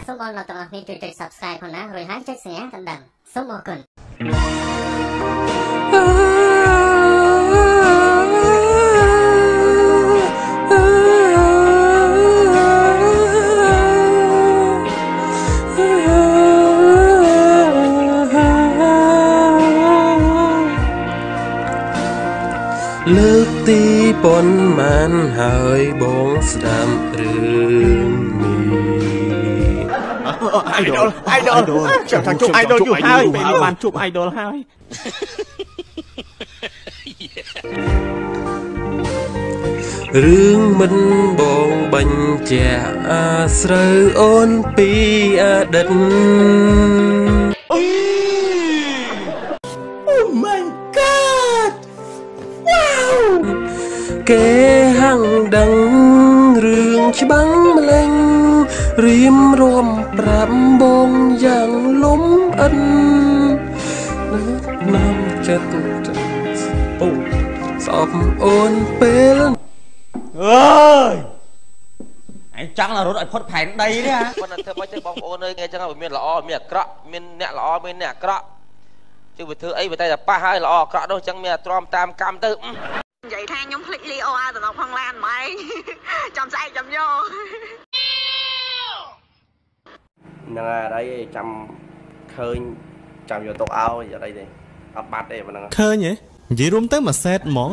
សូមអរលោកទាំងអស់គ្នាជួយចុច Subscribe ផងណារួចហើយចុចសញ្ញាកណ្ដឹងសូមអរគុណលើកទីប៉ុន្មានហើយបងស្ដាប់រឿងនេះអាយដលខ្ញុំចង់ជួបអាយដលយូរហើយពេលនេះបានជួបអាយដលហើយរឿងមិនបងបញ្ជាក់អាស្រូវអូនពីអតីតគេហាំងដឹងរឿងច្បាំងម្លេងរៀមរួមប្រាប់បងយ៉ាងលំអិនណាំចិត្តអូស្អប់អូនពេលអើយអញចង់រត់ឲ្យផុតផែនដីទេហ៎ប៉ុន្តែធ្វើមិនទេបងប្អូនអើយថ្ងៃចឹងមានល្អមានអាក្រក់មានអ្នកល្អមានអ្នកអាក្រក់ជិះវាធ្វើអីវាតែប៉ះហើយល្អអាក្រក់នោះចឹងមានទ្រាំតាមកម្មទៅនិយាយថាខ្ញុំភ្លេចលីអូអាតំណផងឡានម៉ែចាំស្អែកចាំយកហ្នឹងហើយអីចាំឃើញចាំយកទុកឲ្យអីទេអត់បាត់ទេប៉ុណ្ណឹងឃើញហ៎និយាយរួមទៅមួយសេតហ្មង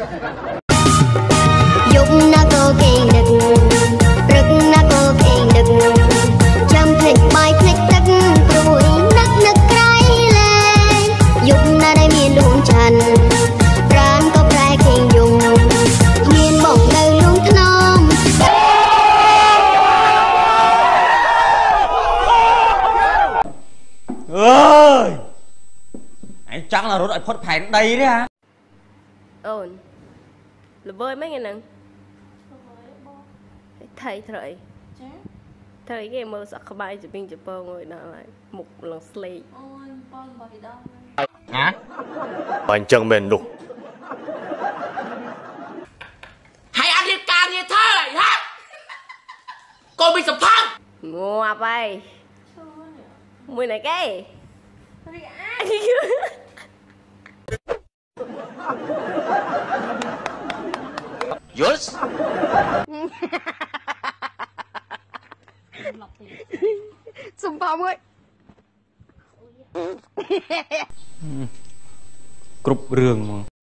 យប់ណាក៏គេនឹកព្រឹកណាក៏គេនឹកចាំភ្លេចបាយភ្លេចទឹកព្រួយនឹកក្រៃលែងយប់ណាដែលមានលួងច័ន្ទប្រាណក៏ប្រែគេយំមានបងនៅលួងថ្នមអើយអញចង់រត់ឲ្យផុតផែនដីទេហ៎អូនល្វើយមិនហ្នឹងថៃត្រូវអីចាត្រូវអីគេមើលសក់ក្បាយជពីងជពងអើយដល់ហើយមុខឡងស្លេកអូយបងបោះពីដល់ហ៎អញ្ចឹងមែននោះហើយអត់រៀបការងារធ្វើហើយហ៎កូនមានសំផាំងងាប់ហើយមួយណាគេរីអាយល់សំផាមួយគ្រប់រឿងហ្មង